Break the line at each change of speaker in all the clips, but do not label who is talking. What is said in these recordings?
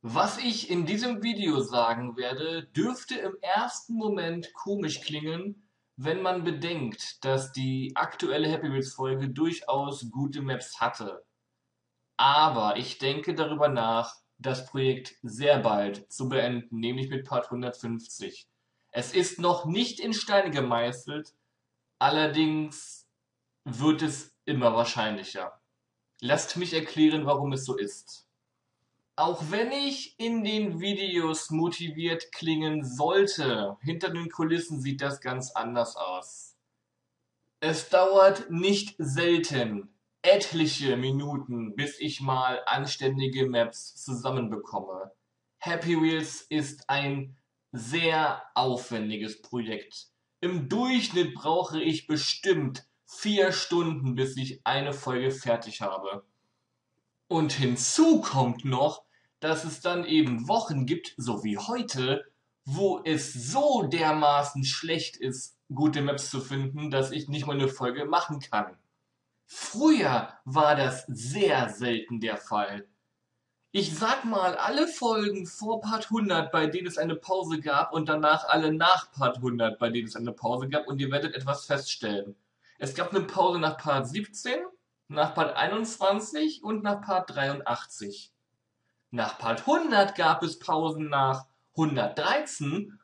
Was ich in diesem Video sagen werde, dürfte im ersten Moment komisch klingen, wenn man bedenkt, dass die aktuelle Happy Wheels Folge durchaus gute Maps hatte. Aber ich denke darüber nach, das Projekt sehr bald zu beenden, nämlich mit Part 150. Es ist noch nicht in Stein gemeißelt, allerdings wird es immer wahrscheinlicher. Lasst mich erklären, warum es so ist. Auch wenn ich in den Videos motiviert klingen sollte, hinter den Kulissen sieht das ganz anders aus. Es dauert nicht selten etliche Minuten, bis ich mal anständige Maps zusammenbekomme. Happy Wheels ist ein sehr aufwendiges Projekt. Im Durchschnitt brauche ich bestimmt 4 Stunden, bis ich eine Folge fertig habe. Und hinzu kommt noch, dass es dann eben Wochen gibt, so wie heute, wo es so dermaßen schlecht ist, gute Maps zu finden, dass ich nicht mal eine Folge machen kann. Früher war das sehr selten der Fall. Ich sag mal, alle Folgen vor Part 100, bei denen es eine Pause gab, und danach alle nach Part 100, bei denen es eine Pause gab, und ihr werdet etwas feststellen. Es gab eine Pause nach Part 17, nach Part 21 und nach Part 83. Nach Part 100 gab es Pausen nach 113,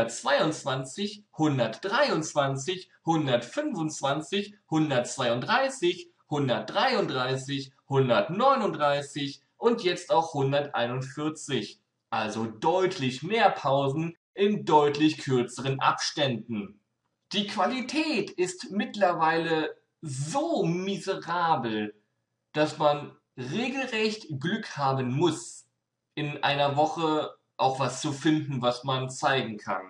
122, 123, 125, 132, 133, 139 und jetzt auch 141. Also deutlich mehr Pausen in deutlich kürzeren Abständen. Die Qualität ist mittlerweile so miserabel, dass man regelrecht Glück haben muss, in einer Woche auch was zu finden, was man zeigen kann.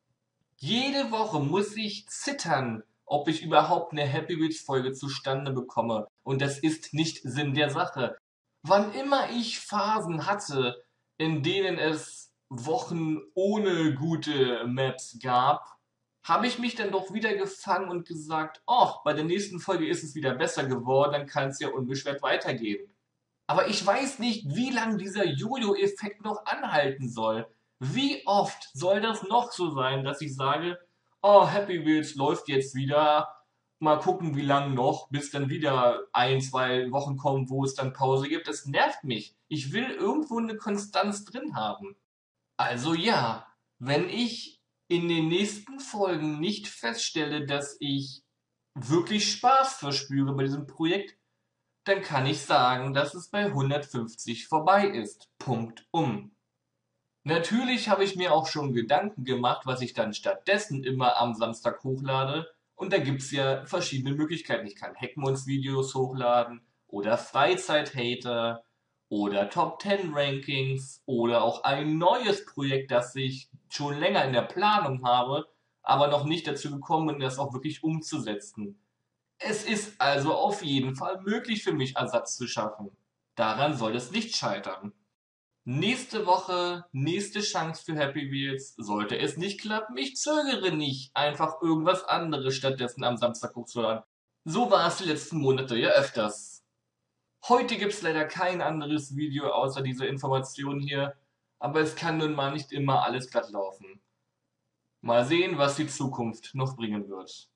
Jede Woche muss ich zittern, ob ich überhaupt eine Happy Wheels Folge zustande bekomme. Und das ist nicht Sinn der Sache. Wann immer ich Phasen hatte, in denen es Wochen ohne gute Maps gab, habe ich mich dann doch wieder gefangen und gesagt, oh, bei der nächsten Folge ist es wieder besser geworden, dann kann es ja unbeschwert weitergehen. Aber ich weiß nicht, wie lange dieser Jojo-Effekt noch anhalten soll. Wie oft soll das noch so sein, dass ich sage, oh, Happy Wheels läuft jetzt wieder, mal gucken, wie lange noch, bis dann wieder 1, 2 Wochen kommen, wo es dann Pause gibt. Das nervt mich. Ich will irgendwo eine Konstanz drin haben. Also ja, wenn ich in den nächsten Folgen nicht feststelle, dass ich wirklich Spaß verspüre bei diesem Projekt, dann kann ich sagen, dass es bei 150 vorbei ist. Punkt um. Natürlich habe ich mir auch schon Gedanken gemacht, was ich dann stattdessen immer am Samstag hochlade. Und da gibt es ja verschiedene Möglichkeiten. Ich kann Hackmons-Videos hochladen oder Freizeit-Hater oder Top 10 Rankings oder auch ein neues Projekt, das ich schon länger in der Planung habe, aber noch nicht dazu gekommen bin, das auch wirklich umzusetzen. Es ist also auf jeden Fall möglich für mich, Ersatz zu schaffen. Daran soll es nicht scheitern. Nächste Woche, nächste Chance für Happy Wheels. Sollte es nicht klappen, ich zögere nicht, einfach irgendwas anderes stattdessen am Samstag hochzuladen. So war es die letzten Monate ja öfters. Heute gibt's leider kein anderes Video außer dieser Information hier, aber es kann nun mal nicht immer alles glatt laufen. Mal sehen, was die Zukunft noch bringen wird.